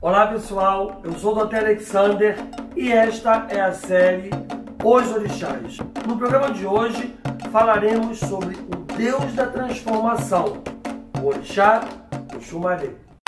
Olá pessoal, eu sou o Dr. Alexander e esta é a série Os Orixás. No programa de hoje falaremos sobre o Deus da transformação, o Orixá Oxumaré.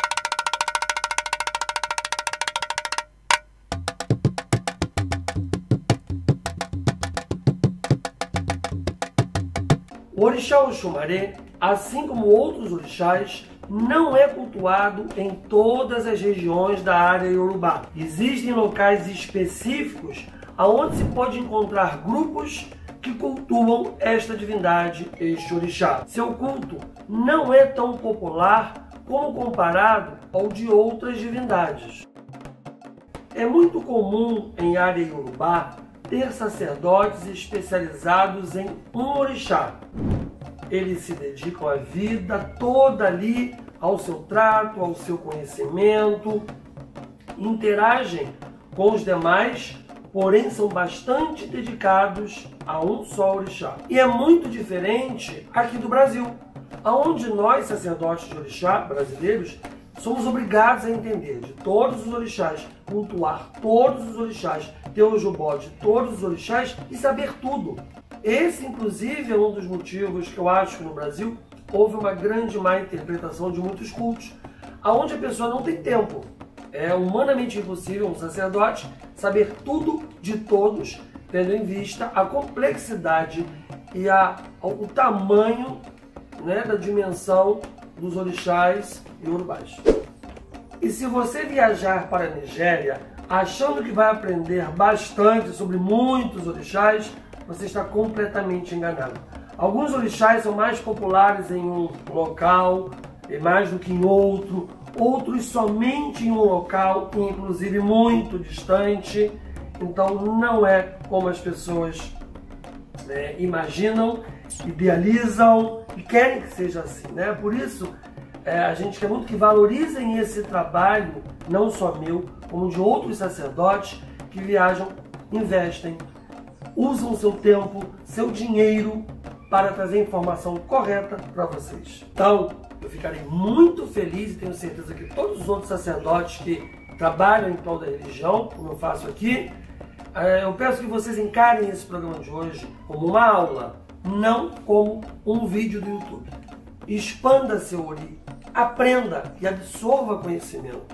O Orixá Oxumaré, assim como outros orixás, não é cultuado em todas as regiões da área iorubá. Existem locais específicos onde se pode encontrar grupos que cultuam esta divindade, este orixá. Seu culto não é tão popular como comparado ao de outras divindades. É muito comum em área iorubá ter sacerdotes especializados em um orixá. Eles se dedicam a vida toda ali ao seu trato, ao seu conhecimento, interagem com os demais, porém são bastante dedicados a um só orixá. E é muito diferente aqui do Brasil, onde nós, sacerdotes de orixá brasileiros, somos obrigados a entender de todos os orixás, cultuar todos os orixás, ter o jubó de todos os orixás e saber tudo. Esse, inclusive, é um dos motivos que eu acho que no Brasil houve uma grande má interpretação de muitos cultos, onde a pessoa não tem tempo. É humanamente impossível um sacerdote saber tudo de todos, tendo em vista a complexidade e o tamanho, da dimensão dos orixás iorubás. E se você viajar para a Nigéria achando que vai aprender bastante sobre muitos orixás, você está completamente enganado. Alguns orixás são mais populares em um local e mais do que em outro, outros somente em um local, inclusive muito distante. Então não é como as pessoas imaginam, idealizam e querem que seja assim, Por isso, a gente quer muito que valorizem esse trabalho, não só meu, como de outros sacerdotes que viajam, investem, usam seu tempo, seu dinheiro para trazer a informação correta para vocês. Então, eu ficarei muito feliz e tenho certeza que todos os outros sacerdotes que trabalham em prol da religião, como eu faço aqui, eu peço que vocês encarem esse programa de hoje como uma aula, não como um vídeo do YouTube. Expanda seu ori, aprenda e absorva conhecimento.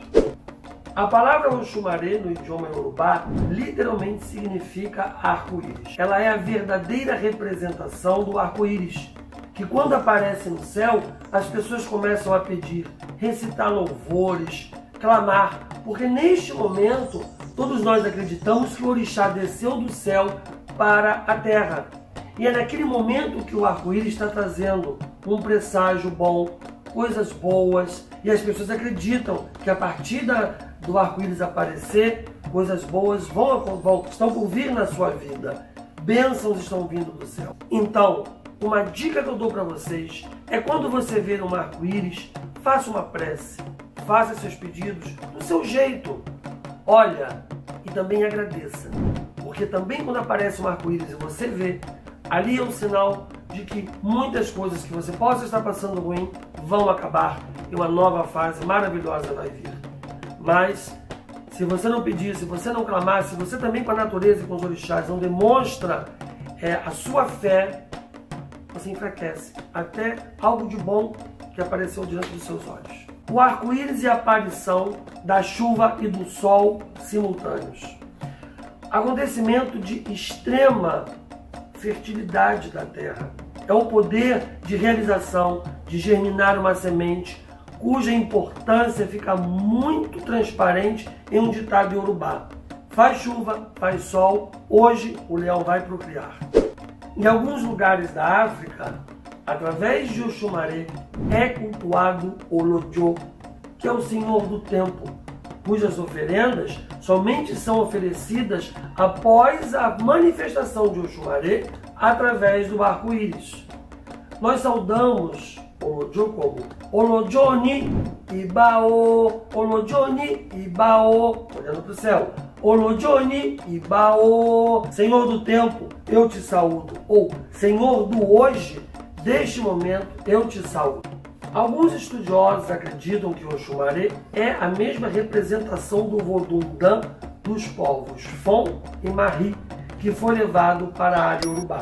A palavra Oxumaré no idioma iorubá literalmente significa arco-íris. Ela é a verdadeira representação do arco-íris, que quando aparece no céu, as pessoas começam a pedir, recitar louvores, clamar, porque neste momento todos nós acreditamos que o orixá desceu do céu para a terra. E é naquele momento que o arco-íris está trazendo um presságio bom, coisas boas, e as pessoas acreditam que a partir do arco-íris aparecer, coisas boas estão por vir na sua vida. Bênçãos estão vindo do céu. Então, uma dica que eu dou para vocês é quando você ver um arco-íris, faça uma prece, faça seus pedidos do seu jeito. Olha e também agradeça, porque também quando aparece um arco-íris e você vê, ali é um sinal de que muitas coisas que você possa estar passando ruim vão acabar e uma nova fase maravilhosa vai vir. Mas, se você não pedir, se você não clamar, se você também com a natureza e com os orixás não demonstra a sua fé, você enfraquece. Até algo de bom que apareceu diante dos seus olhos. O arco-íris e a aparição da chuva e do sol simultâneos. Acontecimento de extrema fertilidade da terra. É o poder de realização, de germinar uma semente, cuja importância fica muito transparente em um ditado iorubá. Faz chuva, faz sol, hoje o leão vai procriar. Em alguns lugares da África, através de Oxumaré, é cultuado Olodjo, que é o senhor do tempo, cujas oferendas somente são oferecidas após a manifestação de Oxumaré através do arco-íris. Nós saudamos Olodjo como Olodjoni Ibao, Olodjoni Ibao, olhando para o céu, Olodjoni Ibao, Senhor do tempo, eu te saúdo, ou Senhor do hoje, deste momento eu te saúdo. Alguns estudiosos acreditam que Oxumaré é a mesma representação do Vodun Dan dos povos Fon e Mari, que foi levado para a área Yorubá.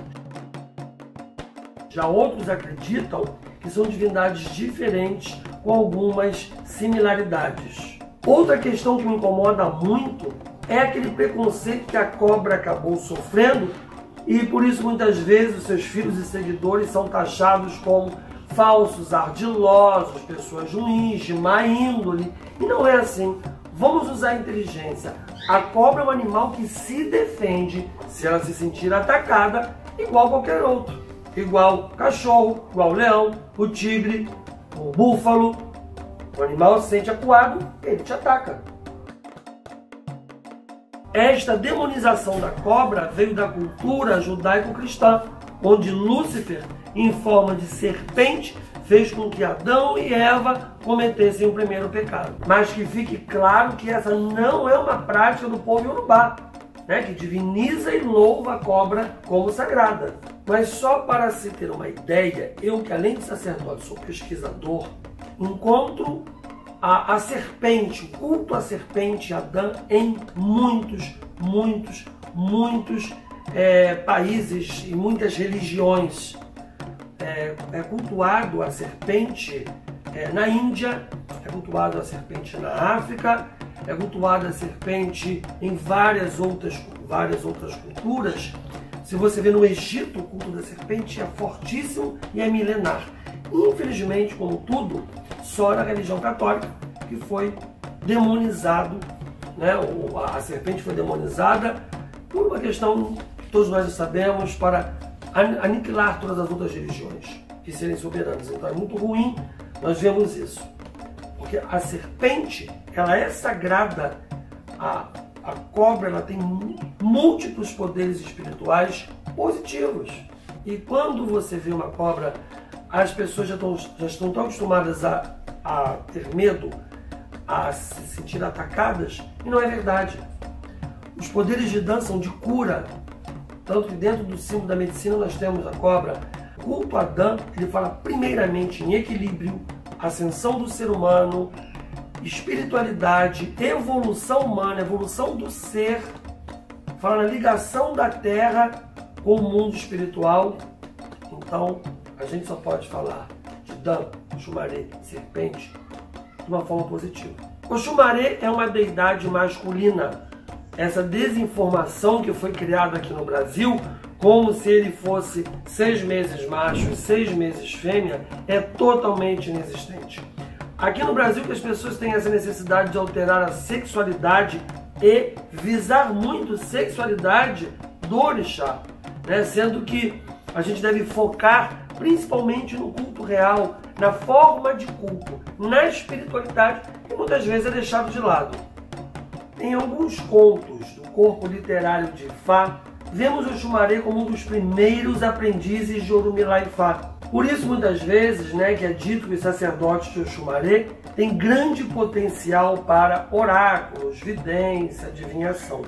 Já outros acreditam que são divindades diferentes com algumas similaridades. Outra questão que me incomoda muito é aquele preconceito que a cobra acabou sofrendo e por isso muitas vezes os seus filhos e seguidores são taxados como falsos, ardilosos, pessoas ruins, de má índole. E não é assim. Vamos usar a inteligência. A cobra é um animal que se defende se ela se sentir atacada, igual qualquer outro. Igual cachorro, igual leão, o tigre, o búfalo. O animal se sente acuado, ele te ataca. Esta demonização da cobra veio da cultura judaico-cristã, onde Lúcifer, em forma de serpente, fez com que Adão e Eva cometessem o primeiro pecado. Mas que fique claro que essa não é uma prática do povo Yorubá, né, que diviniza e louva a cobra como sagrada. Mas só para se ter uma ideia, eu que além de sacerdote sou pesquisador, encontro a serpente, o culto à serpente Adã em muitos países e muitas religiões. É cultuado a serpente na Índia, é cultuado a serpente na África, é cultuado a serpente em várias outras culturas. Se você vê no Egito, o culto da serpente é fortíssimo e é milenar. Infelizmente, como tudo, só na religião católica que foi demonizado, né? A serpente foi demonizada por uma questão que todos nós já sabemos, para aniquilar todas as outras religiões e serem soberanas. Então é muito ruim nós vemos isso, porque a serpente, ela é sagrada, a cobra, ela tem múltiplos poderes espirituais positivos. E quando você vê uma cobra, as pessoas já estão tão acostumadas a ter medo, a se sentir atacadas, e não é verdade. Os poderes de Dan são de cura, tanto que dentro do símbolo da medicina nós temos a cobra. O culto a Dan, ele fala primeiramente em equilíbrio, ascensão do ser humano, espiritualidade, evolução humana, evolução do ser, fala na ligação da terra com o mundo espiritual. Então, a gente só pode falar de Dan, Oxumaré, serpente, de uma forma positiva. Oxumaré é uma deidade masculina. Essa desinformação que foi criada aqui no Brasil, como se ele fosse 6 meses macho e 6 meses fêmea, é totalmente inexistente. Aqui no Brasil que as pessoas têm essa necessidade de alterar a sexualidade e visar muito a sexualidade do orixá, né? Sendo que a gente deve focar principalmente no culto real, na forma de culto, na espiritualidade, que muitas vezes é deixado de lado. Em alguns contos do corpo literário de Ifá, vemos o Oxumaré como um dos primeiros aprendizes de Orunmila Ifá. Por isso, muitas vezes, né, que é dito que os sacerdotes de Oxumaré têm grande potencial para oráculos, vidência, adivinhação.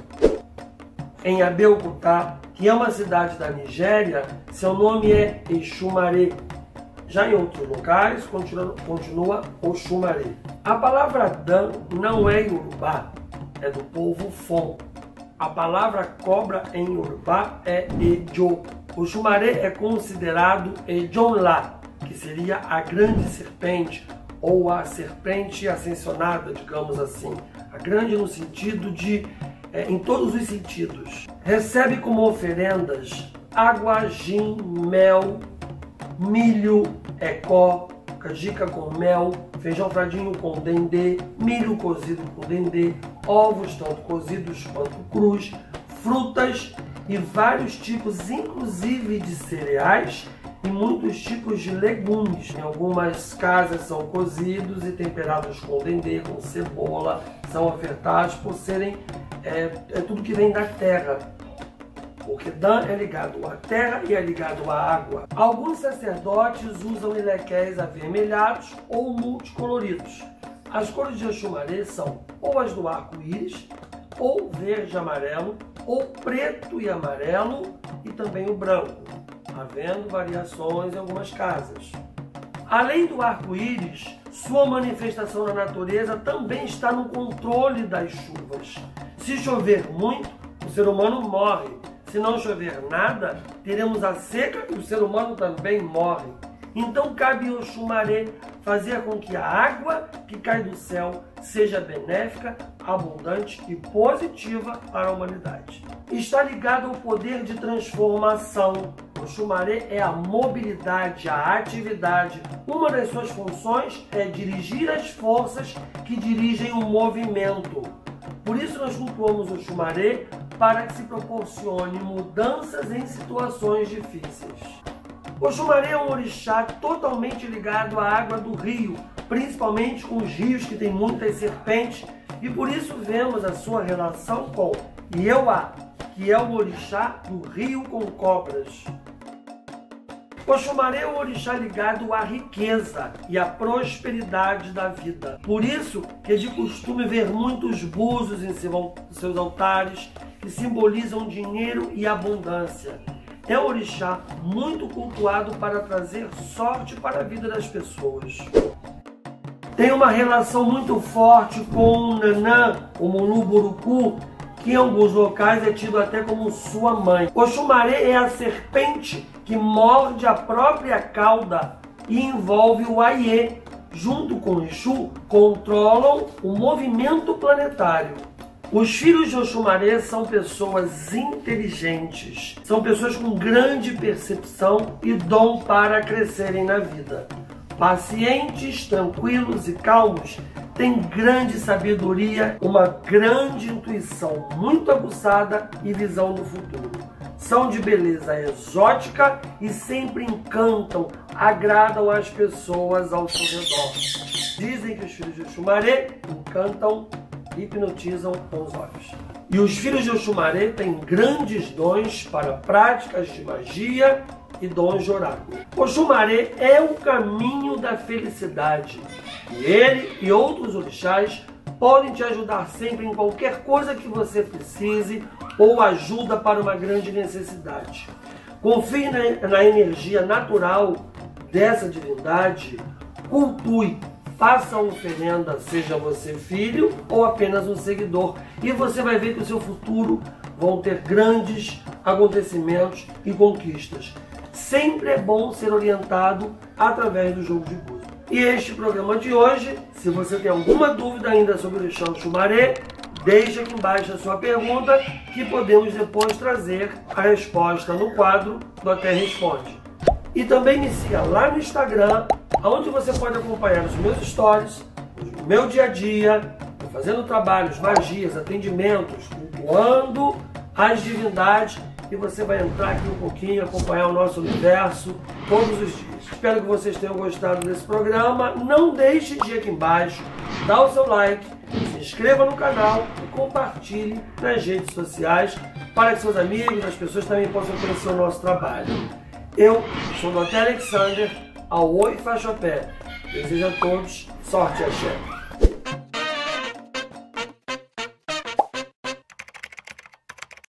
Em Abeokuta, que é uma cidade da Nigéria, seu nome é Exumaré. Já em outros locais, continua Oxumaré. A palavra Dan não é Yorubá, é do povo Fon. A palavra cobra em Yorubá é Ejo. Oxumaré é considerado Ejonla, que seria a grande serpente, ou a serpente ascensionada, digamos assim. A grande no sentido de, em todos os sentidos. Recebe como oferendas água, gin, mel, milho, ecó, canjica com mel, feijão fradinho com dendê, milho cozido com dendê, ovos tanto cozidos quanto crus, frutas e vários tipos, inclusive de cereais, e muitos tipos de legumes. Em algumas casas são cozidos e temperados com dendê, com cebola, são ofertados por serem tudo que vem da terra. Porque Dan é ligado à terra e é ligado à água. Alguns sacerdotes usam ilequéis avermelhados ou multicoloridos. As cores de Oxumaré são ou as do arco-íris, ou verde e amarelo, ou preto e amarelo, e também o branco, havendo variações em algumas casas. Além do arco-íris, sua manifestação na natureza também está no controle das chuvas. Se chover muito, o ser humano morre. Se não chover nada, teremos a seca e o ser humano também morre. Então cabe ao Oxumaré fazer com que a água que cai do céu seja benéfica, abundante e positiva para a humanidade. Está ligado ao poder de transformação. O Oxumaré é a mobilidade, a atividade. Uma das suas funções é dirigir as forças que dirigem o movimento. Por isso nós cultuamos o Oxumaré para que se proporcione mudanças em situações difíceis. O Oxumaré é um orixá totalmente ligado à água do rio, principalmente com os rios que têm muitas serpentes, e por isso vemos a sua relação com Iewa, que é o orixá do rio com cobras. O Oxumaré é um orixá ligado à riqueza e à prosperidade da vida. Por isso que é de costume ver muitos búzios em seus altares, que simbolizam dinheiro e abundância. É um orixá muito cultuado para trazer sorte para a vida das pessoas. Tem uma relação muito forte com o Nanã, o Muluburucu, que em alguns locais é tido até como sua mãe. O Oxumaré é a serpente que morde a própria cauda e envolve o Aie. Junto com o Exu, controlam o movimento planetário. Os filhos de Oxumaré são pessoas inteligentes, são pessoas com grande percepção e dom para crescerem na vida. Pacientes, tranquilos e calmos, têm grande sabedoria, uma grande intuição muito aguçada e visão do futuro. São de beleza exótica e sempre encantam, agradam as pessoas ao seu redor. Dizem que os filhos de Oxumaré encantam, hipnotizam com os olhos. E os filhos de Oxumaré têm grandes dons para práticas de magia e dons de oráculo. Oxumaré é o caminho da felicidade. E ele e outros orixás podem te ajudar sempre em qualquer coisa que você precise ou ajuda para uma grande necessidade. Confie na energia natural dessa divindade, cultue, faça uma oferenda, seja você filho ou apenas um seguidor, e você vai ver que o seu futuro vão ter grandes acontecimentos e conquistas. Sempre é bom ser orientado através do jogo de búzios. E este programa de hoje, se você tem alguma dúvida ainda sobre o orixá Oxumaré, deixe aqui embaixo a sua pergunta, que podemos depois trazer a resposta no quadro do Até Responde. E também me siga lá no Instagram, onde você pode acompanhar os meus stories, o meu dia a dia, fazendo trabalhos, magias, atendimentos, cultuando as divindades, e você vai entrar aqui um pouquinho, acompanhar o nosso universo todos os dias. Espero que vocês tenham gostado desse programa. Não deixe de ir aqui embaixo, dar o seu like, se inscreva no canal e compartilhe nas redes sociais para que seus amigos, as pessoas também possam conhecer o nosso trabalho. Eu sou o Dr. Alexander, ao Oi Fachopé. Desejo a todos sorte e axé.